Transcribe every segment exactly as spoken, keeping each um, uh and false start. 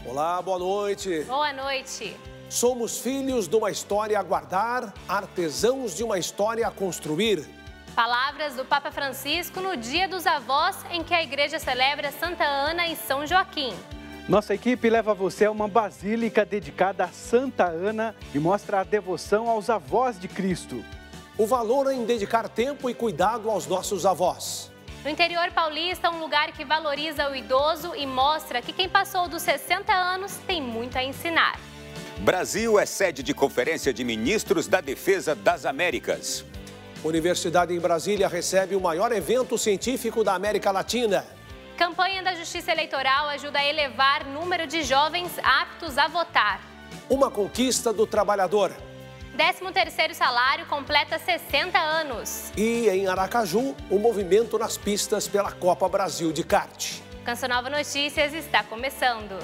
Olá, boa noite. Boa noite. Somos filhos de uma história a guardar, artesãos de uma história a construir. Palavras do Papa Francisco no Dia dos Avós, em que a igreja celebra Santa Ana e São Joaquim. Nossa equipe leva você a uma basílica dedicada a Santa Ana e mostra a devoção aos avós de Cristo. O valor em dedicar tempo e cuidado aos nossos avós. No interior paulista, um lugar que valoriza o idoso e mostra que quem passou dos sessenta anos tem muito a ensinar. Brasil é sede de Conferência de Ministros da Defesa das Américas. Universidade em Brasília recebe o maior evento científico da América Latina. Campanha da Justiça Eleitoral ajuda a elevar o número de jovens aptos a votar. Uma conquista do trabalhador. décimo terceiro salário completa sessenta anos. E em Aracaju, o movimento nas pistas pela Copa Brasil de kart. Canção Nova Notícias está começando.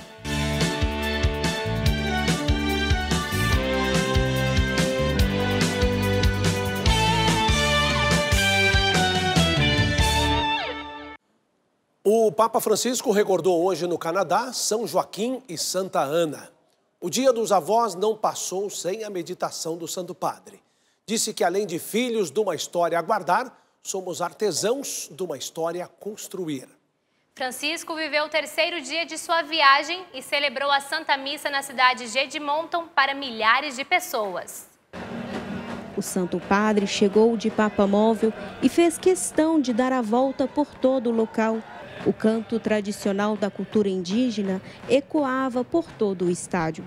O Papa Francisco recordou hoje no Canadá São Joaquim e Santa Ana. O Dia dos Avós não passou sem a meditação do Santo Padre. Disse que, além de filhos de uma história a guardar, somos artesãos de uma história a construir. Francisco viveu o terceiro dia de sua viagem e celebrou a Santa Missa na cidade de Edmonton para milhares de pessoas. O Santo Padre chegou de Papamóvel e fez questão de dar a volta por todo o local. O canto tradicional da cultura indígena ecoava por todo o estádio.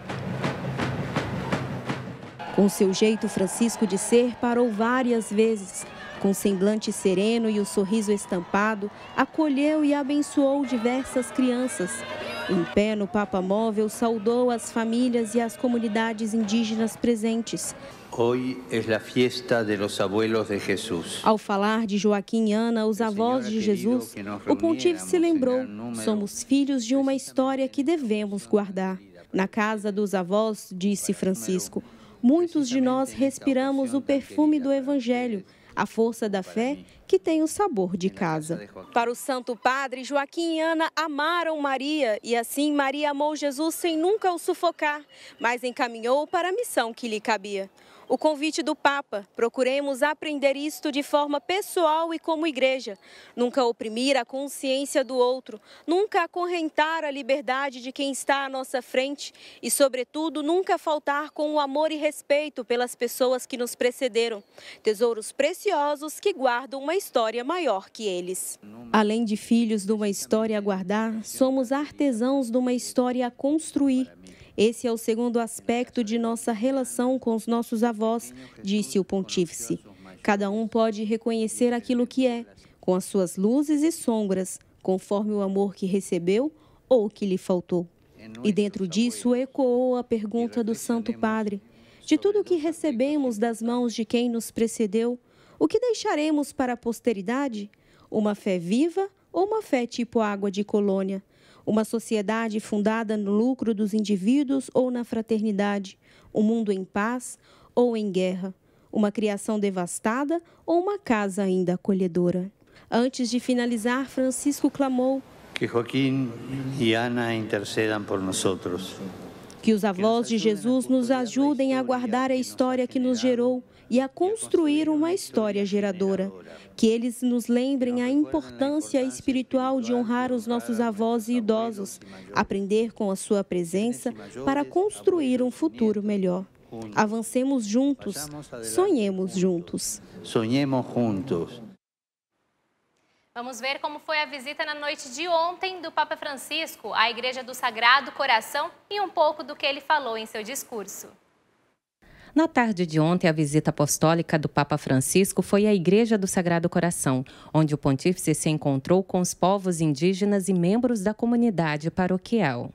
Com seu jeito Francisco de ser, parou várias vezes. Com semblante sereno e o sorriso estampado, acolheu e abençoou diversas crianças. Em pé no Papamóvel, saudou as famílias e as comunidades indígenas presentes. Hoy es la fiesta de los abuelos de Jesús. Ao falar de Joaquim e Ana, os avós de Jesus, o pontífice lembrou: somos filhos de uma história que devemos guardar. Na casa dos avós, disse Francisco, muitos de nós respiramos o perfume do Evangelho, a força da fé que tem o sabor de casa. Para o Santo Padre, Joaquim e Ana amaram Maria e assim Maria amou Jesus sem nunca o sufocar, mas encaminhou para a missão que lhe cabia. O convite do Papa, procuremos aprender isto de forma pessoal e como igreja. Nunca oprimir a consciência do outro, nunca acorrentar a liberdade de quem está à nossa frente e, sobretudo, nunca faltar com o amor e respeito pelas pessoas que nos precederam. Tesouros preciosos que guardam uma história maior que eles. Além de filhos de uma história a guardar, somos artesãos de uma história a construir. Esse é o segundo aspecto de nossa relação com os nossos avós, disse o pontífice. Cada um pode reconhecer aquilo que é, com as suas luzes e sombras, conforme o amor que recebeu ou o que lhe faltou. E dentro disso ecoou a pergunta do Santo Padre: de tudo o que recebemos das mãos de quem nos precedeu, o que deixaremos para a posteridade? Uma fé viva ou uma fé tipo água de colônia? Uma sociedade fundada no lucro dos indivíduos ou na fraternidade? Um mundo em paz ou em guerra? Uma criação devastada ou uma casa ainda acolhedora? Antes de finalizar, Francisco clamou: que Joaquim e Ana intercedam por nós. Que os avós de Jesus nos ajudem a guardar a história que nos gerou e a construir uma história geradora. Que eles nos lembrem a importância espiritual de honrar os nossos avós e idosos, aprender com a sua presença para construir um futuro melhor. Avancemos juntos, sonhemos juntos. Sonhemos juntos. Vamos ver como foi a visita na noite de ontem do Papa Francisco à Igreja do Sagrado Coração e um pouco do que ele falou em seu discurso. Na tarde de ontem, a visita apostólica do Papa Francisco foi à Igreja do Sagrado Coração, onde o pontífice se encontrou com os povos indígenas e membros da comunidade paroquial.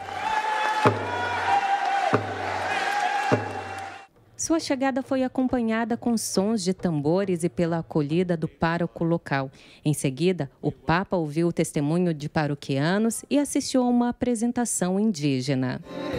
Sua chegada foi acompanhada com sons de tambores e pela acolhida do pároco local. Em seguida, o Papa ouviu o testemunho de paroquianos e assistiu a uma apresentação indígena.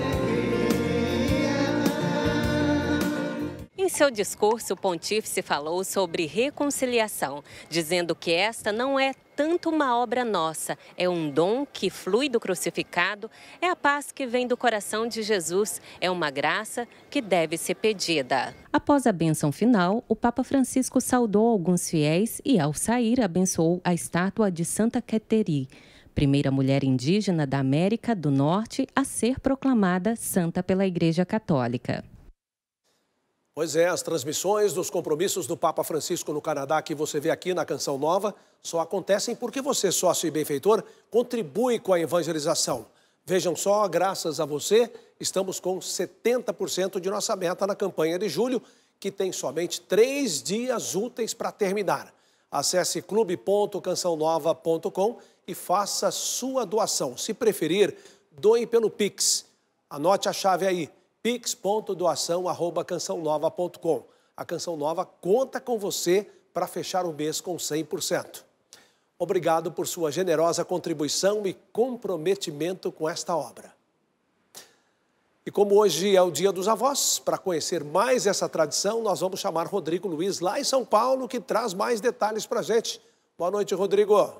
Em seu discurso, o pontífice falou sobre reconciliação, dizendo que esta não é tanto uma obra nossa, é um dom que flui do crucificado, é a paz que vem do coração de Jesus, é uma graça que deve ser pedida. Após a bênção final, o Papa Francisco saudou alguns fiéis e, ao sair, abençoou a estátua de Santa Queteri, primeira mulher indígena da América do Norte a ser proclamada santa pela Igreja Católica. Pois é, as transmissões dos compromissos do Papa Francisco no Canadá que você vê aqui na Canção Nova só acontecem porque você, sócio e benfeitor, contribui com a evangelização. Vejam só, graças a você, estamos com setenta por cento de nossa meta na campanha de julho, que tem somente três dias úteis para terminar. Acesse clube ponto canção nova ponto com e faça sua doação. Se preferir, doe pelo Pix. Anote a chave aí. pix ponto doação arroba canção nova ponto com. A Canção Nova conta com você para fechar o mês com cem por cento. Obrigado por sua generosa contribuição e comprometimento com esta obra. E como hoje é o Dia dos Avós, para conhecer mais essa tradição, nós vamos chamar Rodrigo Luiz, lá em São Paulo, que traz mais detalhes para a gente. Boa noite, Rodrigo.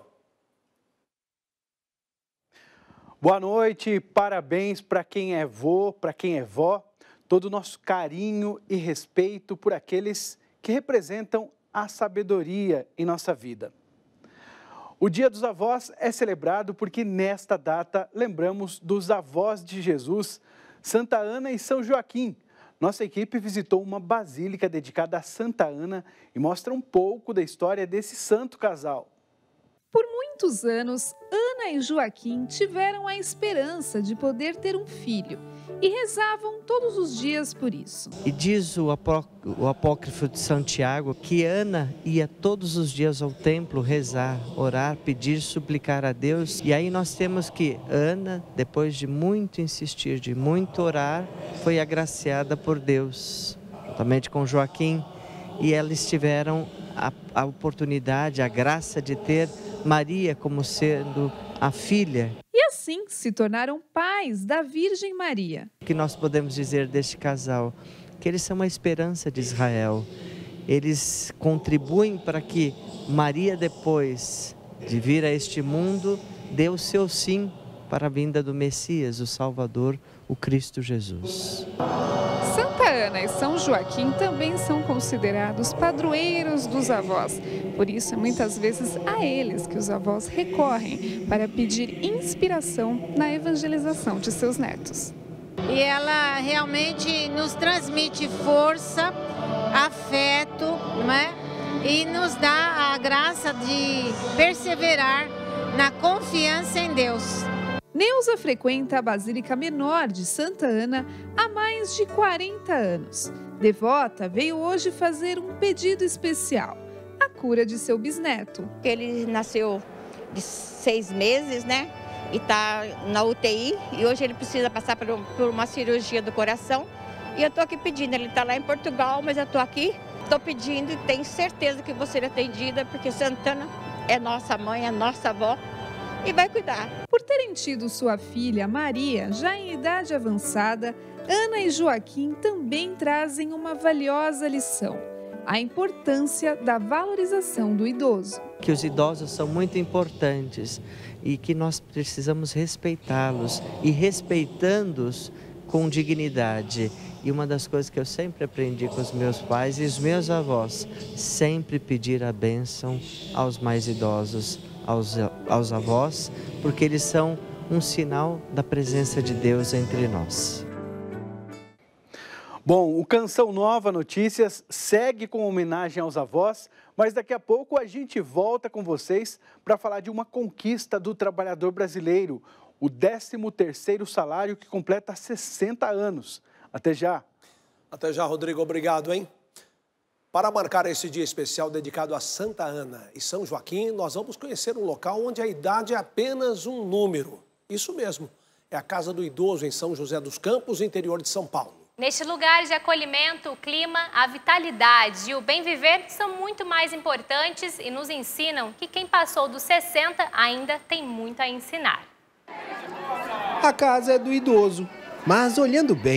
Boa noite, parabéns para quem é vô, para quem é vó, todo o nosso carinho e respeito por aqueles que representam a sabedoria em nossa vida. O Dia dos Avós é celebrado porque nesta data lembramos dos avós de Jesus, Santa Ana e São Joaquim. Nossa equipe visitou uma basílica dedicada a Santa Ana e mostra um pouco da história desse santo casal. Por muitos anos, Ana e Joaquim tiveram a esperança de poder ter um filho e rezavam todos os dias por isso. E diz o, apó, o apócrifo de Santiago que Ana ia todos os dias ao templo rezar, orar, pedir, suplicar a Deus. E aí nós temos que Ana, depois de muito insistir, de muito orar, foi agraciada por Deus, juntamente com Joaquim, e eles tiveram a, a oportunidade, a graça de ter Maria como sendo a filha. E assim se tornaram pais da Virgem Maria. O que nós podemos dizer deste casal? Que eles são a esperança de Israel. Eles contribuem para que Maria, depois de vir a este mundo, dê o seu sim para a vinda do Messias, o Salvador, o Cristo Jesus. Santa Ana e São Joaquim também são considerados padroeiros dos avós. Por isso, muitas vezes, a eles que os avós recorrem para pedir inspiração na evangelização de seus netos. E ela realmente nos transmite força, afeto, né? E nos dá a graça de perseverar na confiança em Deus. Neuza frequenta a Basílica Menor de Santa Ana há mais de quarenta anos. Devota, veio hoje fazer um pedido especial, a cura de seu bisneto. Ele nasceu de seis meses, né? E está na U T I e hoje ele precisa passar por, por uma cirurgia do coração. E eu estou aqui pedindo, ele está lá em Portugal, mas eu estou aqui, estou pedindo e tenho certeza que vou ser atendida, porque Santana é nossa mãe, é nossa avó. E vai cuidar. Por terem tido sua filha Maria, já em idade avançada, Ana e Joaquim também trazem uma valiosa lição: a importância da valorização do idoso. Que os idosos são muito importantes e que nós precisamos respeitá-los e respeitando-os com dignidade. E uma das coisas que eu sempre aprendi com os meus pais e os meus avós, sempre pedir a bênção aos mais idosos, Aos, aos avós, porque eles são um sinal da presença de Deus entre nós. Bom, o Canção Nova Notícias segue com homenagem aos avós, mas daqui a pouco a gente volta com vocês para falar de uma conquista do trabalhador brasileiro, o décimo terceiro salário que completa sessenta anos. Até já. Até já, Rodrigo. Obrigado, hein? Para marcar esse dia especial dedicado a Santa Ana e São Joaquim, nós vamos conhecer um local onde a idade é apenas um número. Isso mesmo, é a Casa do Idoso em São José dos Campos, interior de São Paulo. Neste lugar de acolhimento, o clima, a vitalidade e o bem viver são muito mais importantes e nos ensinam que quem passou dos sessenta ainda tem muito a ensinar. A casa é do idoso, mas olhando bem,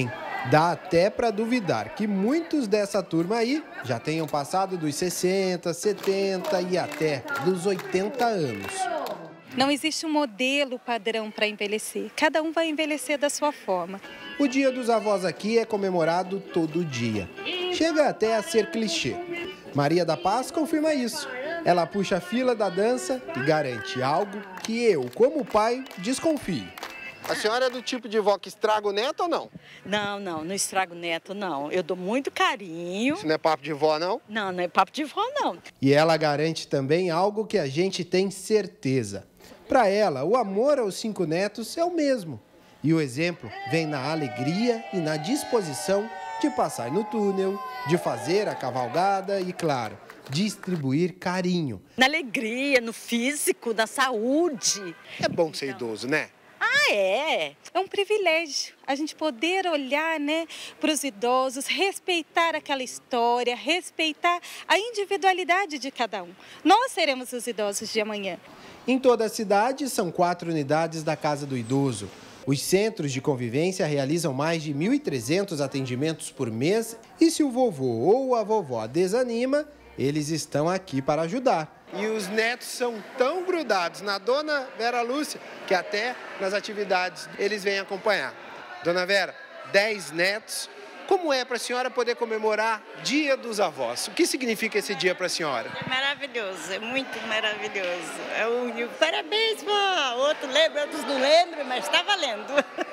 Dá até para duvidar que muitos dessa turma aí já tenham passado dos sessenta, setenta e até dos oitenta anos. Não existe um modelo padrão para envelhecer. Cada um vai envelhecer da sua forma. O Dia dos Avós aqui é comemorado todo dia. Chega até a ser clichê. Maria da Paz confirma isso. Ela puxa a fila da dança e garante algo que eu, como pai, desconfio. A senhora é do tipo de vó que estraga o neto ou não? Não, não, não estrago o neto, não. Eu dou muito carinho. Isso não é papo de vó, não? Não, não é papo de vó, não. E ela garante também algo que a gente tem certeza. Para ela, o amor aos cinco netos é o mesmo. E o exemplo vem na alegria e na disposição de passar no túnel, de fazer a cavalgada e, claro, distribuir carinho. Na alegria, no físico, na saúde. É bom ser idoso, né? Ah, é? É um privilégio a gente poder olhar, né, para os idosos, respeitar aquela história, respeitar a individualidade de cada um. Nós seremos os idosos de amanhã. Em toda a cidade, são quatro unidades da Casa do Idoso. Os centros de convivência realizam mais de mil e trezentos atendimentos por mês e se o vovô ou a vovó desanima, eles estão aqui para ajudar. E os netos são tão grudados na dona Vera Lúcia que até nas atividades eles vêm acompanhar. Dona Vera, dez netos. Como é para a senhora poder comemorar Dia dos Avós? O que significa esse dia para a senhora? É maravilhoso, é muito maravilhoso. É único. Parabéns, vó! Outro lembra, outros não lembram, mas está valendo.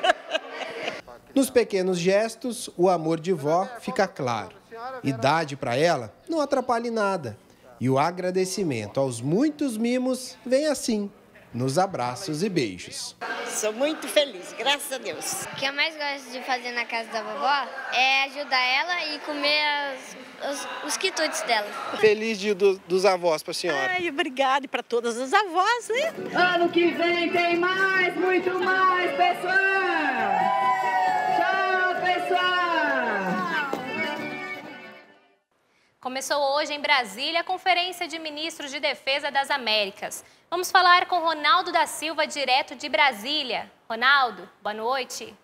Nos pequenos gestos, o amor de vó fica claro. Idade para ela não atrapalha em nada. E o agradecimento aos muitos mimos vem assim, nos abraços e beijos. Sou muito feliz, graças a Deus. O que eu mais gosto de fazer na casa da vovó é ajudar ela e comer as, os, os quitutes dela. Feliz Dia do, dos Avós para a senhora. Ai, obrigada, e para todas as avós, né? Ano que vem tem mais, muito mais, pessoal! Tchau, pessoal! Começou hoje em Brasília a Conferência de Ministros de Defesa das Américas. Vamos falar com Ronaldo da Silva, direto de Brasília. Ronaldo, boa noite.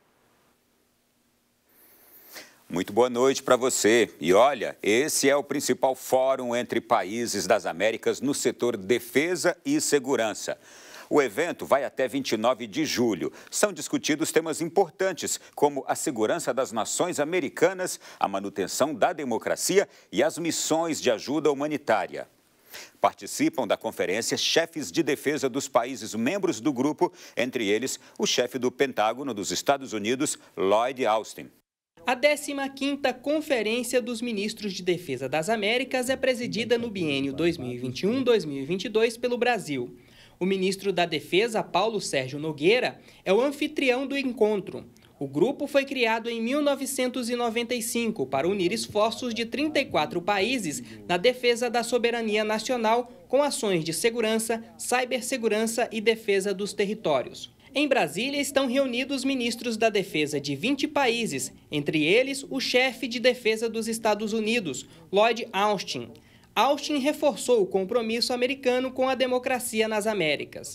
Muito boa noite para você. E olha, esse é o principal fórum entre países das Américas no setor defesa e segurança. O evento vai até vinte e nove de julho. São discutidos temas importantes, como a segurança das nações americanas, a manutenção da democracia e as missões de ajuda humanitária. Participam da conferência chefes de defesa dos países membros do grupo, entre eles o chefe do Pentágono dos Estados Unidos, Lloyd Austin. A décima quinta Conferência dos Ministros de Defesa das Américas é presidida no biênio dois mil e vinte e um a dois mil e vinte e dois pelo Brasil. O ministro da Defesa, Paulo Sérgio Nogueira, é o anfitrião do encontro. O grupo foi criado em mil novecentos e noventa e cinco para unir esforços de trinta e quatro países na defesa da soberania nacional com ações de segurança, cibersegurança e defesa dos territórios. Em Brasília estão reunidos ministros da defesa de vinte países, entre eles o chefe de defesa dos Estados Unidos, Lloyd Austin. Austin reforçou o compromisso americano com a democracia nas Américas.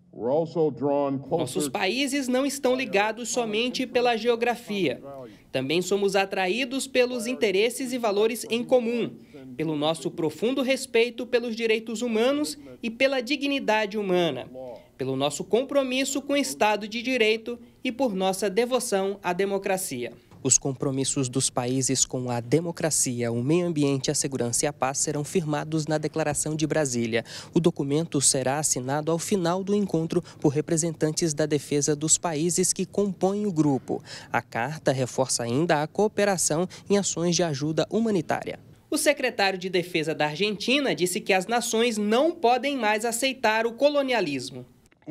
Nossos países não estão ligados somente pela geografia. Também somos atraídos pelos interesses e valores em comum, pelo nosso profundo respeito pelos direitos humanos e pela dignidade humana, pelo nosso compromisso com o Estado de Direito e por nossa devoção à democracia. Os compromissos dos países com a democracia, o meio ambiente, a segurança e a paz serão firmados na Declaração de Brasília. O documento será assinado ao final do encontro por representantes da defesa dos países que compõem o grupo. A carta reforça ainda a cooperação em ações de ajuda humanitária. O secretário de Defesa da Argentina disse que as nações não podem mais aceitar o colonialismo.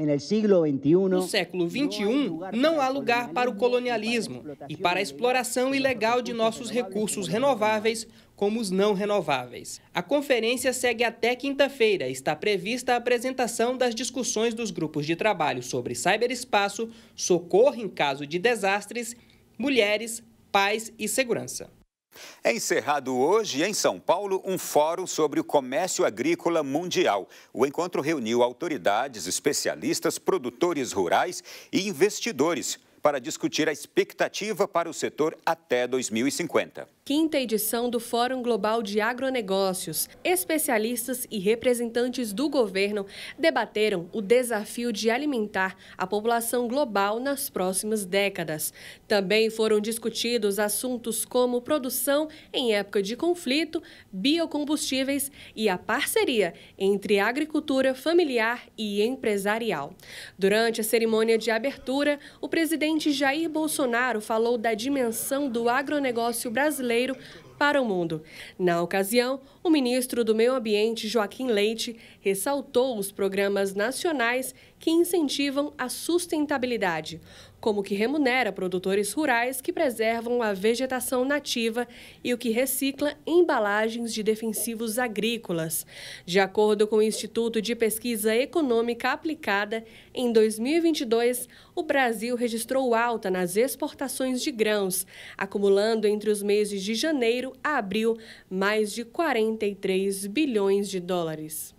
No século vinte e um, não há lugar para o colonialismo e para a exploração ilegal de nossos recursos renováveis, como os não renováveis. A conferência segue até quinta-feira. Está prevista a apresentação das discussões dos grupos de trabalho sobre ciberespaço, socorro em caso de desastres, mulheres, paz e segurança. É encerrado hoje, em São Paulo, um fórum sobre o comércio agrícola mundial. O encontro reuniu autoridades, especialistas, produtores rurais e investidores. para discutir a expectativa para o setor até dois mil e cinquenta. Quinta edição do Fórum Global de Agronegócios. Especialistas e representantes do governo debateram o desafio de alimentar a população global nas próximas décadas. Também foram discutidos assuntos como produção em época de conflito, biocombustíveis e a parceria entre agricultura familiar e empresarial. Durante a cerimônia de abertura, o presidente Jair Bolsonaro falou da dimensão do agronegócio brasileiro para o mundo. Na ocasião, o ministro do Meio Ambiente, Joaquim Leite, ressaltou os programas nacionais que incentivam a sustentabilidade, como o que remunera produtores rurais que preservam a vegetação nativa e o que recicla embalagens de defensivos agrícolas. De acordo com o Instituto de Pesquisa Econômica Aplicada, em dois mil e vinte e dois, o Brasil registrou alta nas exportações de grãos, acumulando entre os meses de janeiro a abril mais de quarenta e três bilhões de dólares.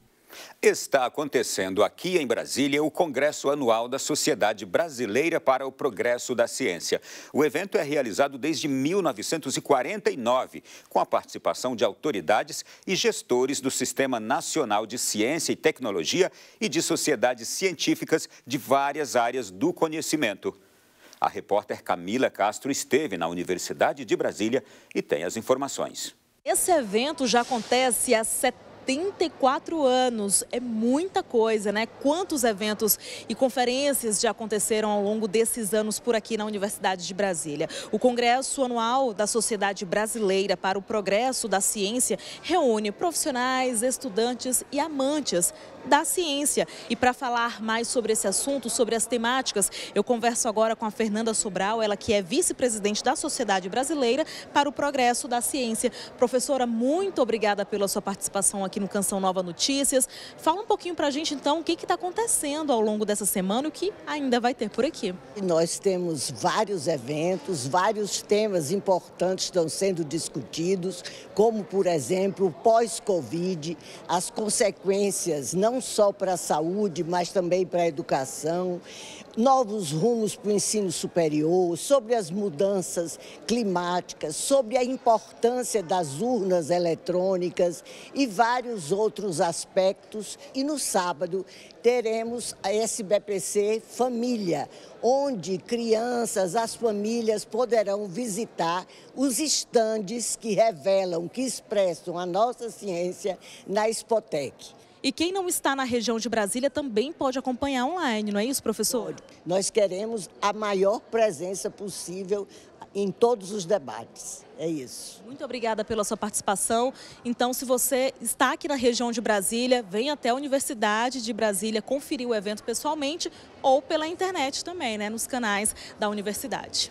Está acontecendo aqui em Brasília o Congresso Anual da Sociedade Brasileira para o Progresso da Ciência. O evento é realizado desde mil novecentos e quarenta e nove, com a participação de autoridades e gestores do Sistema Nacional de Ciência e Tecnologia e de sociedades científicas de várias áreas do conhecimento. A repórter Camila Castro esteve na Universidade de Brasília e tem as informações. Esse evento já acontece há setenta e quatro anos, é muita coisa, né? Quantos eventos e conferências já aconteceram ao longo desses anos por aqui na Universidade de Brasília. O Congresso Anual da Sociedade Brasileira para o Progresso da Ciência reúne profissionais, estudantes e amantes da ciência. E para falar mais sobre esse assunto, sobre as temáticas, eu converso agora com a Fernanda Sobral, ela que é vice-presidente da Sociedade Brasileira para o Progresso da Ciência. Professora, muito obrigada pela sua participação aqui no Canção Nova Notícias. Fala um pouquinho para a gente, então, o que está acontecendo ao longo dessa semana e o que ainda vai ter por aqui. Nós temos vários eventos, vários temas importantes estão sendo discutidos, como, por exemplo, pós-Covid, as consequências não só para a saúde, mas também para a educação, novos rumos para o ensino superior, sobre as mudanças climáticas, sobre a importância das urnas eletrônicas e vários outros aspectos. E no sábado teremos a S B P C Família, onde crianças, as famílias poderão visitar os estandes que revelam, que expressam a nossa ciência na Expotec. E quem não está na região de Brasília também pode acompanhar online, não é isso, professor? Nós queremos a maior presença possível em todos os debates. É isso. Muito obrigada pela sua participação. Então, se você está aqui na região de Brasília, venha até a Universidade de Brasília conferir o evento pessoalmente ou pela internet também, né, nos canais da universidade.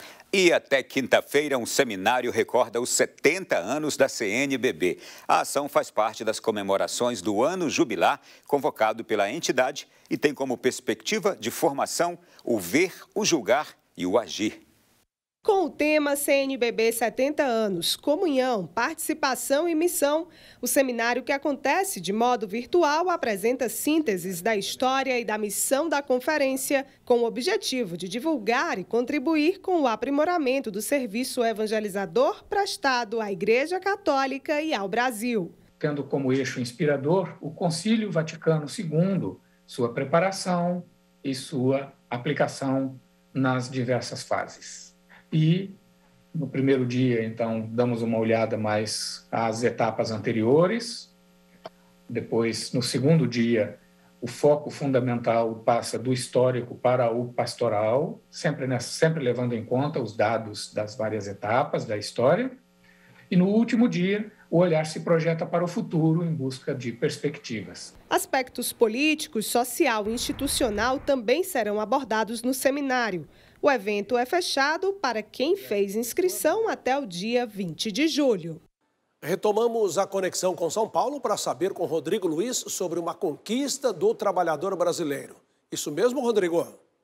E até quinta-feira, um seminário recorda os setenta anos da C N B B. A ação faz parte das comemorações do ano jubilar, convocado pela entidade, e tem como perspectiva de formação o ver, o julgar e o agir. Com o tema C N B B setenta anos, comunhão, participação e missão, o seminário, que acontece de modo virtual, apresenta sínteses da história e da missão da conferência, com o objetivo de divulgar e contribuir com o aprimoramento do serviço evangelizador prestado à Igreja Católica e ao Brasil. Tendo como eixo inspirador o Concílio Vaticano segundo, sua preparação e sua aplicação nas diversas fases. E no primeiro dia, então, damos uma olhada mais às etapas anteriores. Depois, no segundo dia, o foco fundamental passa do histórico para o pastoral, sempre, nessa, sempre levando em conta os dados das várias etapas da história. E no último dia, o olhar se projeta para o futuro em busca de perspectivas. Aspectos políticos, social e institucional também serão abordados no seminário. O evento é fechado para quem fez inscrição até o dia vinte de julho. Retomamos a conexão com São Paulo para saber com Rodrigo Luiz sobre uma conquista do trabalhador brasileiro. Isso mesmo, Rodrigo?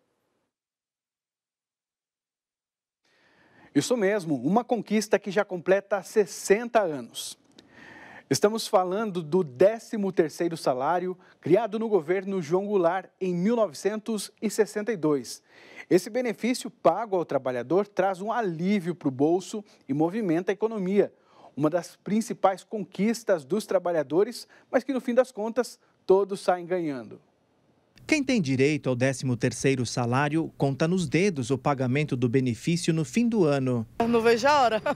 Isso mesmo, uma conquista que já completa sessenta anos. Estamos falando do décimo terceiro salário, criado no governo João Goulart em mil novecentos e sessenta e dois. Esse benefício pago ao trabalhador traz um alívio para o bolso e movimenta a economia. Uma das principais conquistas dos trabalhadores, mas que no fim das contas todos saem ganhando. Quem tem direito ao décimo terceiro salário conta nos dedos o pagamento do benefício no fim do ano. Eu não vejo a hora.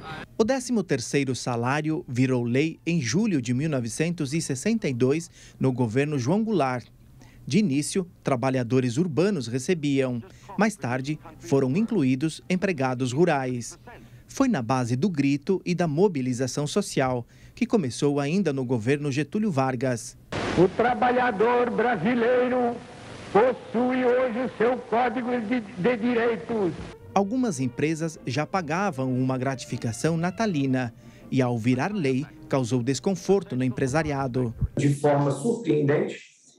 O décimo terceiro salário virou lei em julho de mil novecentos e sessenta e dois no governo João Goulart. De início, trabalhadores urbanos recebiam. Mais tarde, foram incluídos empregados rurais. Foi na base do grito e da mobilização social, que começou ainda no governo Getúlio Vargas. O trabalhador brasileiro possui hoje o seu Código de, de Direitos. Algumas empresas já pagavam uma gratificação natalina e, ao virar lei, causou desconforto no empresariado. De forma surpreendente,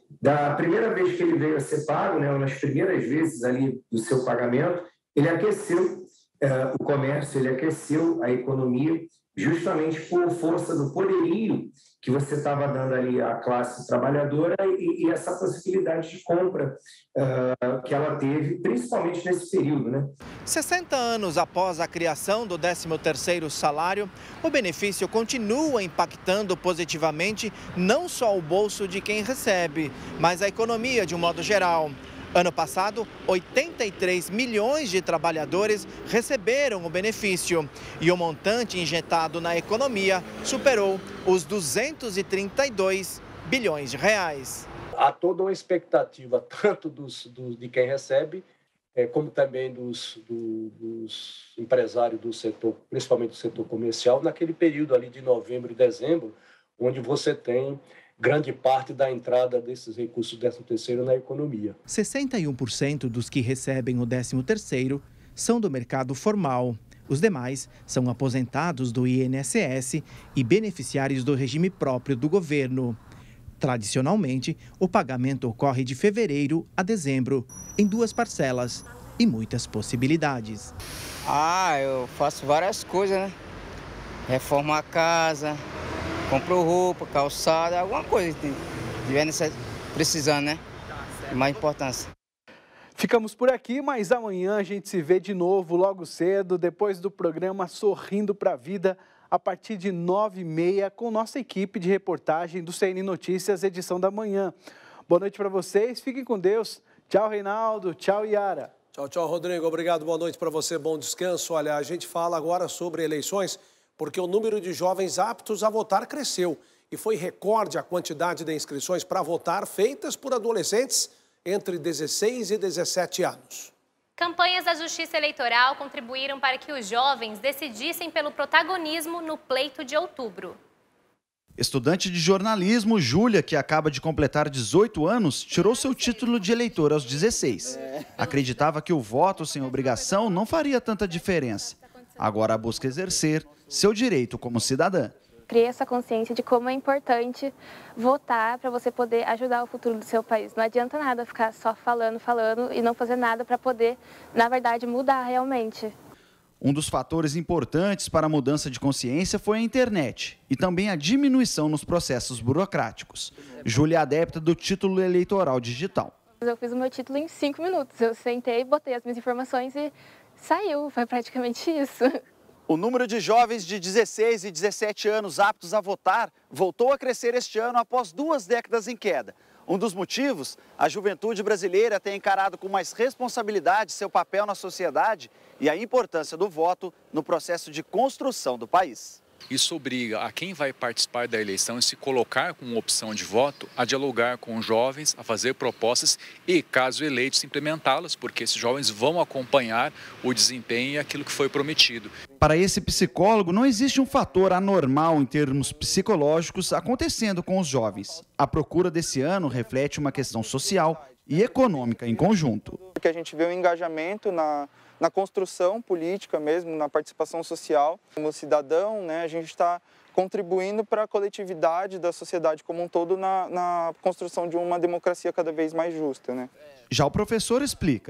da primeira vez que ele veio a ser pago, né, nas primeiras vezes ali do seu pagamento, ele aqueceu eh, o comércio, ele aqueceu a economia, justamente por força do poderio que você estava dando ali à classe trabalhadora e, e essa possibilidade de compra uh, que ela teve, principalmente nesse período, né? sessenta anos após a criação do décimo terceiro salário, o benefício continua impactando positivamente não só o bolso de quem recebe, mas a economia de um modo geral. Ano passado, oitenta e três milhões de trabalhadores receberam o benefício e o montante injetado na economia superou os duzentos e trinta e dois bilhões de reais. Há toda uma expectativa, tanto dos, do, de quem recebe, é, como também dos, do, dos empresários do setor, principalmente do setor comercial, naquele período ali de novembro e dezembro, onde você tem grande parte da entrada desses recursos do décimo terceiro na economia. sessenta e um por cento dos que recebem o décimo terceiro são do mercado formal. Os demais são aposentados do I N S S e beneficiários do regime próprio do governo. Tradicionalmente, o pagamento ocorre de fevereiro a dezembro, em duas parcelas e muitas possibilidades. Ah, eu faço várias coisas, né? Reformo a casa, compro roupa, calçada, alguma coisa que estiver precisando, né? De mais importância. Ficamos por aqui, mas amanhã a gente se vê de novo logo cedo, depois do programa Sorrindo para a Vida, a partir de nove e meia, com nossa equipe de reportagem do C N Notícias, edição da manhã. Boa noite para vocês, fiquem com Deus. Tchau, Reinaldo. Tchau, Yara. Tchau, tchau, Rodrigo. Obrigado, boa noite para você, bom descanso. Olha, a gente fala agora sobre eleições, porque o número de jovens aptos a votar cresceu e foi recorde a quantidade de inscrições para votar feitas por adolescentes entre dezesseis e dezessete anos. Campanhas da Justiça Eleitoral contribuíram para que os jovens decidissem pelo protagonismo no pleito de outubro. Estudante de jornalismo, Júlia, que acaba de completar dezoito anos, tirou seu título de eleitor aos dezesseis. Acreditava que o voto sem obrigação não faria tanta diferença. Agora busca exercer seu direito como cidadã. Criei essa consciência de como é importante votar para você poder ajudar o futuro do seu país. Não adianta nada ficar só falando, falando e não fazer nada para poder, na verdade, mudar realmente. Um dos fatores importantes para a mudança de consciência foi a internet e também a diminuição nos processos burocráticos. Júlia é adepta do título eleitoral digital. Eu fiz o meu título em cinco minutos. Eu sentei, botei as minhas informações e saiu. Foi praticamente isso. O número de jovens de dezesseis e dezessete anos aptos a votar voltou a crescer este ano após duas décadas em queda. Um dos motivos, a juventude brasileira tem encarado com mais responsabilidade seu papel na sociedade e a importância do voto no processo de construção do país. Isso obriga a quem vai participar da eleição e se colocar com opção de voto a dialogar com os jovens, a fazer propostas e, caso eleitos, implementá-las, porque esses jovens vão acompanhar o desempenho e aquilo que foi prometido. Para esse psicólogo, não existe um fator anormal em termos psicológicos acontecendo com os jovens. A procura desse ano reflete uma questão social e econômica em conjunto. Porque a gente vê um engajamento na... na construção política mesmo, na participação social. Como cidadão, né, a gente está contribuindo para a coletividade da sociedade como um todo na, na construção de uma democracia cada vez mais justa, né? Já o professor explica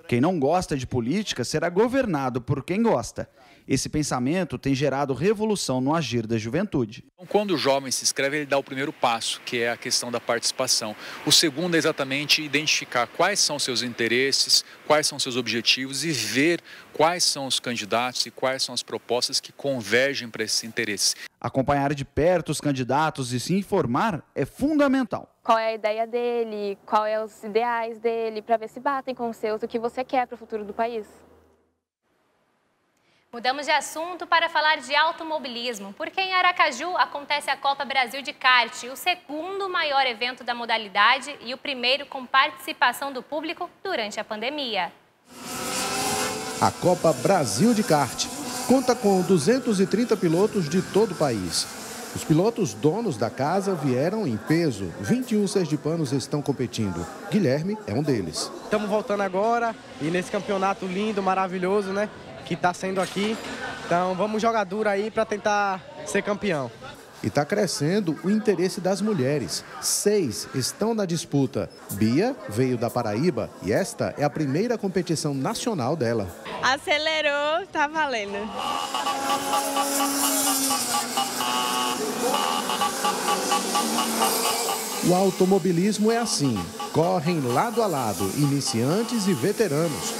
Quem não gosta de política será governado por quem gosta. Esse pensamento tem gerado revolução no agir da juventude. Quando o jovem se inscreve, ele dá o primeiro passo, que é a questão da participação. O segundo é exatamente identificar quais são seus interesses, quais são seus objetivos e ver quais são os candidatos e quais são as propostas que convergem para esse interesse. Acompanhar de perto os candidatos e se informar é fundamental. Qual é a ideia dele, qual é os ideais dele, para ver se batem com os seus, o que você quer para o futuro do país. Mudamos de assunto para falar de automobilismo, porque em Aracaju acontece a Copa Brasil de Kart, o segundo maior evento da modalidade e o primeiro com participação do público durante a pandemia. A Copa Brasil de Kart conta com duzentos e trinta pilotos de todo o país. Os pilotos donos da casa vieram em peso. vinte e um sergipanos estão competindo. Guilherme é um deles. Estamos voltando agora e nesse campeonato lindo, maravilhoso, né? Que está sendo aqui. Então vamos jogar duro aí para tentar ser campeão. E está crescendo o interesse das mulheres. Seis estão na disputa. Bia veio da Paraíba e esta é a primeira competição nacional dela. Acelerou, tá valendo. O automobilismo é assim. Correm lado a lado, iniciantes e veteranos.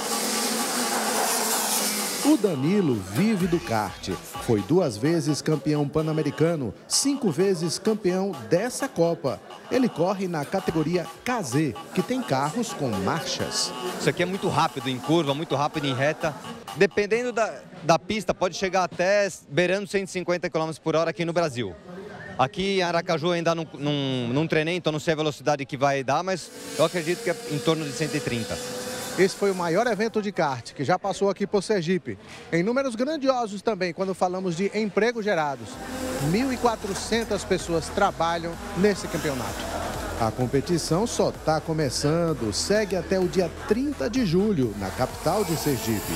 O Danilo vive do kart. Foi duas vezes campeão pan-americano, cinco vezes campeão dessa Copa. Ele corre na categoria K Z, que tem carros com marchas. Isso aqui é muito rápido em curva, muito rápido em reta. Dependendo da, da pista, pode chegar até beirando cento e cinquenta quilômetros por hora aqui no Brasil. Aqui em Aracaju ainda não, não, não treinei, então não sei a velocidade que vai dar, mas eu acredito que é em torno de cento e trinta. Esse foi o maior evento de kart que já passou aqui por Sergipe. Em números grandiosos também, quando falamos de empregos gerados. mil e quatrocentas pessoas trabalham nesse campeonato. A competição só está começando. Segue até o dia trinta de julho, na capital de Sergipe.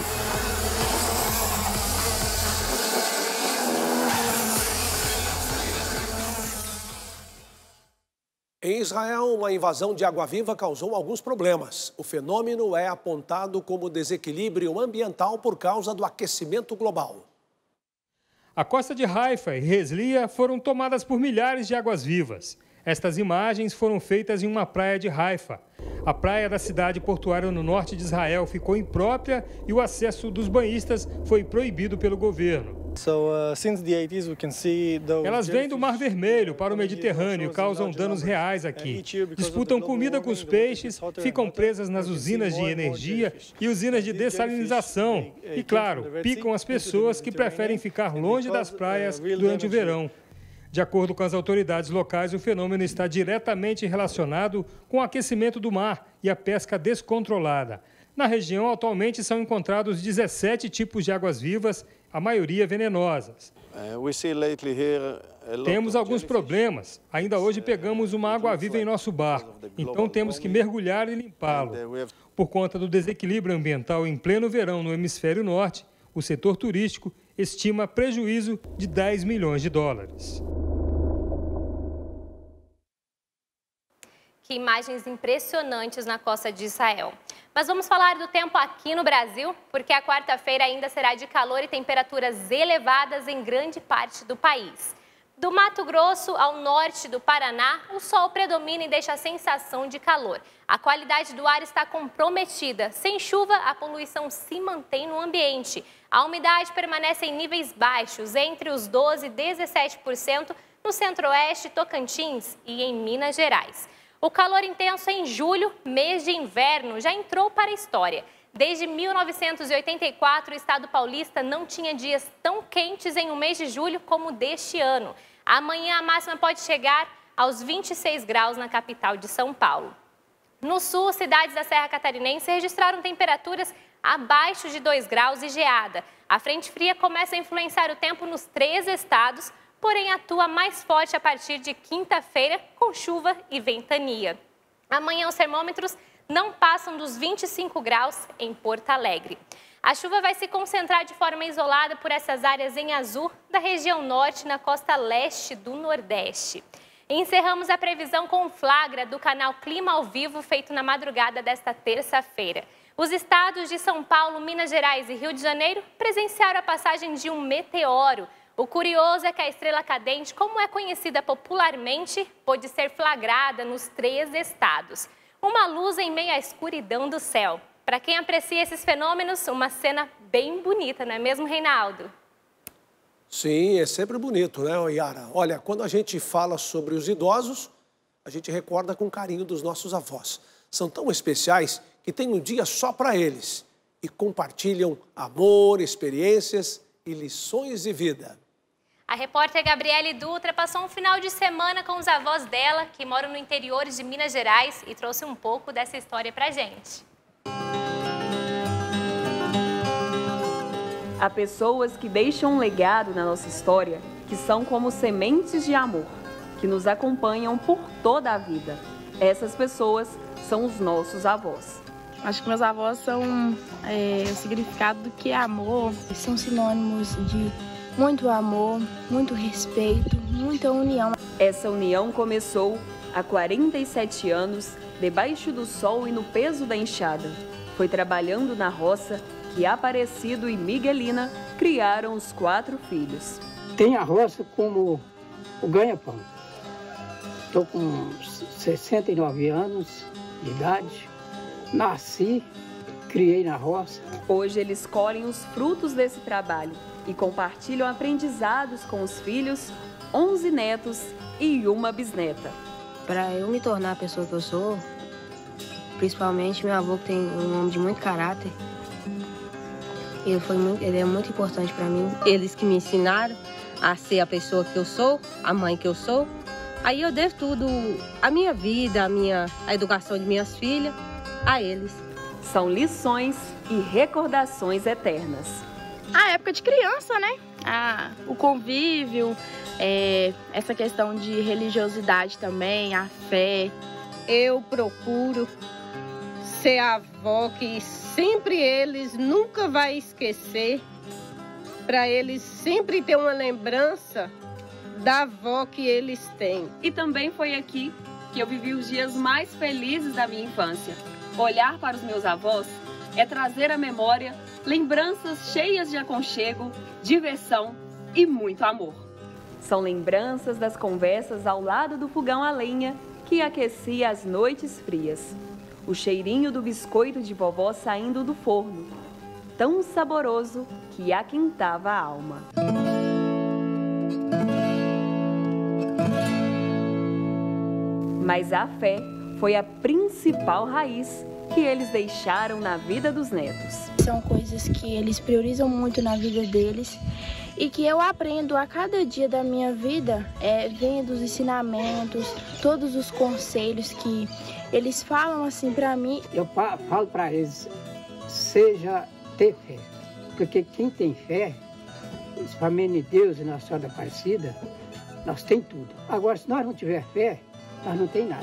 Em Israel, uma invasão de água-viva causou alguns problemas. O fenômeno é apontado como desequilíbrio ambiental por causa do aquecimento global. A costa de Haifa e Herzliya foram tomadas por milhares de águas-vivas. Estas imagens foram feitas em uma praia de Haifa. A praia da cidade portuária no norte de Israel ficou imprópria e o acesso dos banhistas foi proibido pelo governo. Elas vêm do Mar Vermelho para o Mediterrâneo e causam danos reais aqui. Disputam comida com os peixes, ficam presas nas usinas de energia e usinas de dessalinização. E, claro, picam as pessoas que preferem ficar longe das praias durante o verão. De acordo com as autoridades locais, o fenômeno está diretamente relacionado com o aquecimento do mar e a pesca descontrolada. Na região, atualmente, são encontrados dezessete tipos de águas-vivas, a maioria venenosas. Temos alguns problemas. Ainda hoje pegamos uma água-viva em nosso barco, então temos que mergulhar e limpá-lo. Por conta do desequilíbrio ambiental em pleno verão no hemisfério norte, o setor turístico estima prejuízo de dez milhões de dólares. Que imagens impressionantes na costa de Israel. Mas vamos falar do tempo aqui no Brasil, porque a quarta-feira ainda será de calor e temperaturas elevadas em grande parte do país. Do Mato Grosso ao norte do Paraná, o sol predomina e deixa a sensação de calor. A qualidade do ar está comprometida. Sem chuva, a poluição se mantém no ambiente. A umidade permanece em níveis baixos, entre os doze e dezessete por cento no centro-oeste, Tocantins e em Minas Gerais. O calor intenso em julho, mês de inverno, já entrou para a história. Desde mil novecentos e oitenta e quatro, o estado paulista não tinha dias tão quentes em um mês de julho como o deste ano. Amanhã a máxima pode chegar aos vinte e seis graus na capital de São Paulo. No sul, cidades da Serra Catarinense registraram temperaturas abaixo de dois graus e geada. A frente fria começa a influenciar o tempo nos três estados, porém atua mais forte a partir de quinta-feira, com chuva e ventania. Amanhã os termômetros não passam dos vinte e cinco graus em Porto Alegre. A chuva vai se concentrar de forma isolada por essas áreas em azul da região norte na costa leste do Nordeste. Encerramos a previsão com o flagra do canal Clima ao Vivo, feito na madrugada desta terça-feira. Os estados de São Paulo, Minas Gerais e Rio de Janeiro presenciaram a passagem de um meteoro. O curioso é que a estrela cadente, como é conhecida popularmente, pôde ser flagrada nos três estados. Uma luz em meio à escuridão do céu. Para quem aprecia esses fenômenos, uma cena bem bonita, não é mesmo, Reinaldo? Sim, é sempre bonito, né, Yara? Olha, quando a gente fala sobre os idosos, a gente recorda com carinho dos nossos avós. São tão especiais que tem um dia só para eles e compartilham amor, experiências e lições de vida. A repórter Gabriele Dutra passou um final de semana com os avós dela, que moram no interior de Minas Gerais, e trouxe um pouco dessa história pra gente. Há pessoas que deixam um legado na nossa história, que são como sementes de amor, que nos acompanham por toda a vida. Essas pessoas são os nossos avós. Acho que meus avós são é, o significado do que é amor. São sinônimos de muito amor, muito respeito, muita união. Essa união começou há quarenta e sete anos, debaixo do sol e no peso da enxada. Foi trabalhando na roça que Aparecido e Miguelina criaram os quatro filhos. Tem a roça como o ganha-pão. Estou com sessenta e nove anos de idade, nasci, criei na roça. Hoje eles colhem os frutos desse trabalho e compartilham aprendizados com os filhos, onze netos e uma bisneta. Para eu me tornar a pessoa que eu sou, principalmente meu avô, que tem um homem de muito caráter, ele, foi muito, ele é muito importante para mim. Eles que me ensinaram a ser a pessoa que eu sou, a mãe que eu sou. Aí eu devo tudo, a minha vida, a, minha, a educação de minhas filhas, a eles. São lições e recordações eternas. A época de criança, né? Ah, o convívio, é, essa questão de religiosidade também, a fé. Eu procuro ser a avó que sempre eles nunca vai esquecer, para eles sempre ter uma lembrança da avó que eles têm. E também foi aqui que eu vivi os dias mais felizes da minha infância. Olhar para os meus avós é trazer à memória lembranças cheias de aconchego, diversão e muito amor. São lembranças das conversas ao lado do fogão a lenha que aquecia as noites frias. O cheirinho do biscoito de vovó saindo do forno, tão saboroso que aquentava a alma. Mas a fé foi a principal raiz que eles deixaram na vida dos netos. São coisas que eles priorizam muito na vida deles e que eu aprendo a cada dia da minha vida, é, vendo os ensinamentos, todos os conselhos que eles falam assim para mim. Eu falo para eles, seja ter fé, porque quem tem fé, principalmente em Deus e na Senhora Aparecida, nós tem tudo. Agora, se nós não tiver fé, nós não tem nada.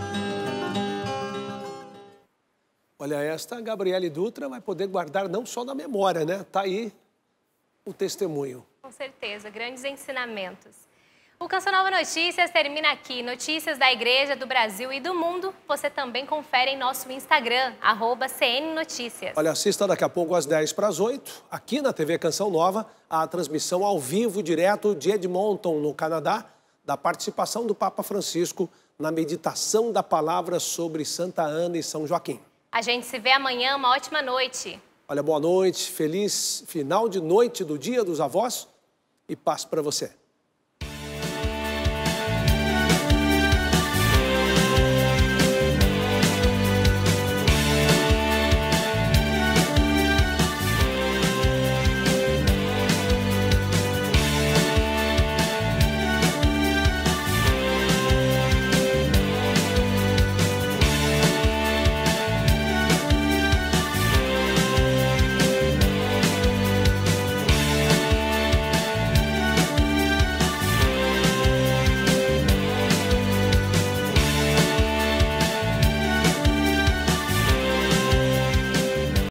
Olha, esta Gabriele Dutra vai poder guardar não só na memória, né? Tá aí o testemunho. Com certeza, grandes ensinamentos. O Canção Nova Notícias termina aqui. Notícias da Igreja, do Brasil e do mundo, você também confere em nosso Instagram, arroba C N Notícias. Olha, assista daqui a pouco às dez para as oito, aqui na T V Canção Nova, a transmissão ao vivo, direto de Edmonton, no Canadá, da participação do Papa Francisco na meditação da palavra sobre Santa Ana e São Joaquim. A gente se vê amanhã, uma ótima noite. Olha, boa noite, feliz final de noite do Dia dos Avós e paz para você.